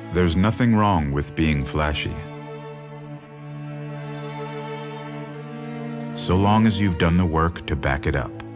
There's nothing wrong with being flashy, so long as you've done the work to back it up.